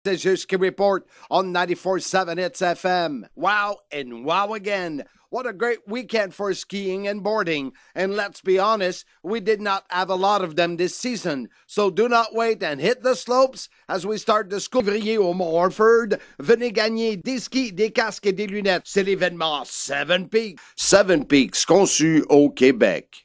This is your ski report on 94.7 Hits FM. Wow and wow again. What a great weekend for skiing and boarding. And let's be honest, we did not have a lot of them this season. So do not wait and hit the slopes as we start the school Fevrier MT ORFORD. Venez gagner des skis, des casques et des lunettes. C'est l'événement 7 Peaks. 7 Peaks, conçu au Québec.